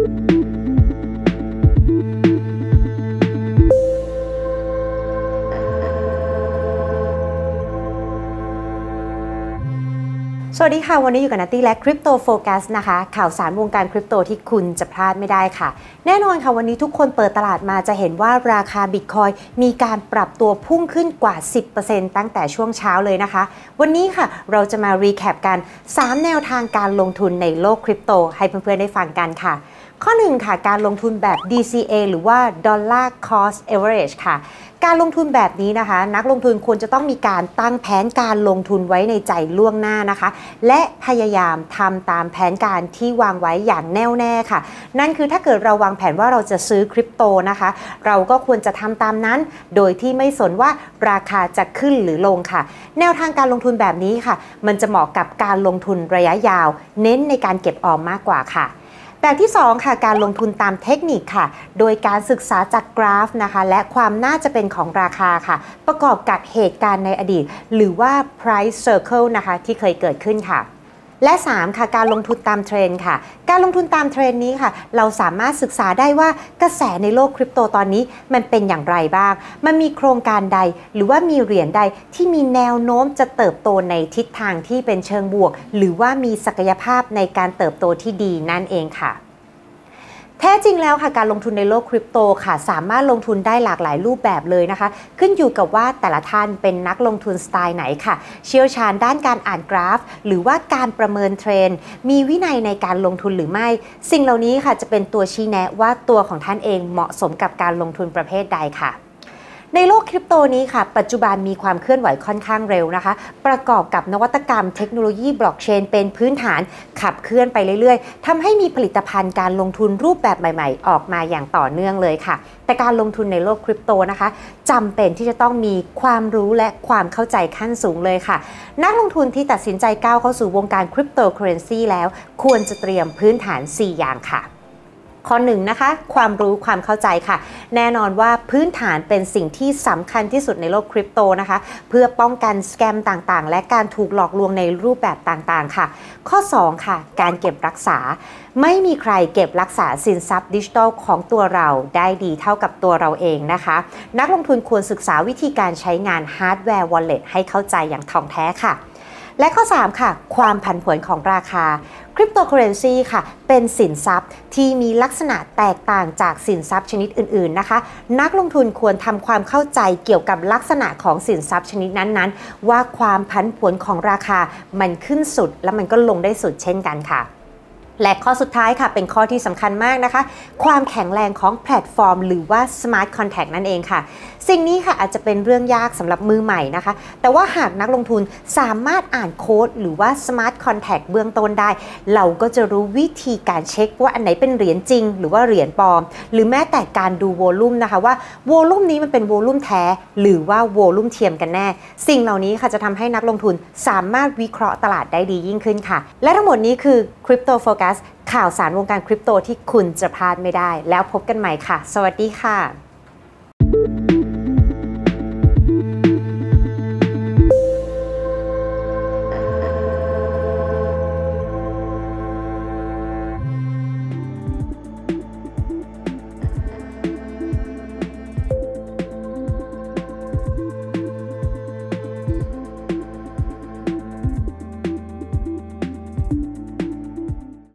สวัสดีค่ะวันนี้อยู่กับนัตตี้และ Crypto Focus นะคะข่าวสารวงการคริปโตที่คุณจะพลาดไม่ได้ค่ะแน่นอนค่ะวันนี้ทุกคนเปิดตลาดมาจะเห็นว่าราคา Bitcoin มีการปรับตัวพุ่งขึ้นกว่า 10% ตั้งแต่ช่วงเช้าเลยนะคะวันนี้ค่ะเราจะมารีแคปกัน3แนวทางการลงทุนในโลกคริปโตให้เพื่อนๆได้ฟังกันค่ะข้อ1ค่ะการลงทุนแบบ DCA หรือว่า Dollar Cost Average ค่ะการลงทุนแบบนี้นะคะนักลงทุนควรจะต้องมีการตั้งแผนการลงทุนไว้ในใจล่วงหน้านะคะและพยายามทำตามแผนการที่วางไว้อย่างแน่วแน่ค่ะนั่นคือถ้าเกิดเราวางแผนว่าเราจะซื้อคริปโตนะคะเราก็ควรจะทำตามนั้นโดยที่ไม่สนว่าราคาจะขึ้นหรือลงค่ะแนวทางการลงทุนแบบนี้ค่ะมันจะเหมาะกับการลงทุนระยะยาวเน้นในการเก็บออมมากกว่าค่ะแบบที่2ค่ะการลงทุนตามเทคนิคค่ะโดยการศึกษาจากกราฟนะคะและความน่าจะเป็นของราคาค่ะประกอบกับเหตุการณ์ในอดีตหรือว่า price circle นะคะที่เคยเกิดขึ้นค่ะและ3ค่ะการลงทุนตามเทรนด์ค่ะการลงทุนตามเทรนด์นี้ค่ะเราสามารถศึกษาได้ว่ากระแสในโลกคริปโตตอนนี้มันเป็นอย่างไรบ้างมันมีโครงการใดหรือว่ามีเหรียญใดที่มีแนวโน้มจะเติบโตในทิศทางที่เป็นเชิงบวกหรือว่ามีศักยภาพในการเติบโตที่ดีนั่นเองค่ะแท้จริงแล้วค่ะการลงทุนในโลกคริปโตค่ะสามารถลงทุนได้หลากหลายรูปแบบเลยนะคะขึ้นอยู่กับว่าแต่ละท่านเป็นนักลงทุนสไตล์ไหนค่ะเชี่ยวชาญด้านการอ่านกราฟหรือว่าการประเมินเทรนด์มีวินัยในการลงทุนหรือไม่สิ่งเหล่านี้ค่ะจะเป็นตัวชี้แนะว่าตัวของท่านเองเหมาะสมกับการลงทุนประเภทใดค่ะในโลกคริปโตนี้ค่ะปัจจุบันมีความเคลื่อนไหวค่อนข้างเร็วนะคะประกอบกับนวัตกรรมเทคโนโลยีบล็อกเชนเป็นพื้นฐานขับเคลื่อนไปเรื่อยๆทำให้มีผลิตภัณฑ์การลงทุนรูปแบบใหม่ๆออกมาอย่างต่อเนื่องเลยค่ะแต่การลงทุนในโลกคริปโตนะคะจำเป็นที่จะต้องมีความรู้และความเข้าใจขั้นสูงเลยค่ะนักลงทุนที่ตัดสินใจก้าวเข้าสู่วงการคริปโตเคอเรนซีแล้วควรจะเตรียมพื้นฐาน 4 อย่างค่ะข้อ1นะคะความรู้ความเข้าใจค่ะแน่นอนว่าพื้นฐานเป็นสิ่งที่สำคัญที่สุดในโลกคริปโตนะคะเพื่อป้องกันสแกมต่างๆและการถูกหลอกลวงในรูปแบบต่างๆค่ะข้อ2ค่ะการเก็บรักษาไม่มีใครเก็บรักษาสินทรัพย์ดิจิทัลของตัวเราได้ดีเท่ากับตัวเราเองนะคะนักลงทุนควรศึกษาวิธีการใช้งานฮาร์ดแวร์ Wallet ให้เข้าใจอย่างถ่องแท้ค่ะและข้อ3ค่ะความผันผวนของราคาคริปโตเคอเรนซีค่ะเป็นสินทรัพย์ที่มีลักษณะแตกต่างจากสินทรัพย์ชนิดอื่นๆนะคะนักลงทุนควรทำความเข้าใจเกี่ยวกับลักษณะของสินทรัพย์ชนิดนั้นๆว่าความผันผวนของราคามันขึ้นสุดแล้วมันก็ลงได้สุดเช่นกันค่ะและข้อสุดท้ายค่ะเป็นข้อที่สำคัญมากนะคะความแข็งแรงของแพลตฟอร์มหรือว่า Smart Contract นั่นเองค่ะสิ่งนี้ค่ะอาจจะเป็นเรื่องยากสำหรับมือใหม่นะคะแต่ว่าหากนักลงทุนสามารถอ่านโค้ดหรือว่า Smart Contract เบื้องต้นได้เราก็จะรู้วิธีการเช็คว่าอันไหนเป็นเหรียญจริงหรือว่าเหรียญปลอมหรือแม้แต่การดูโวลุ่มนะคะว่าโวลุ่มนี้มันเป็นโวลุ่มแท้หรือว่าโวลุ่มเทียมกันแน่สิ่งเหล่านี้ค่ะจะทำให้นักลงทุนสามารถวิเคราะห์ตลาดได้ดียิ่งขึ้นค่ะและทั้งหมดนี้คือ Crypto Focus ข่าวสารวงการคริปโตที่คุณจะพลาดไม่ได้แล้วพบกันใหม่ค่ะสวัสดีค่ะ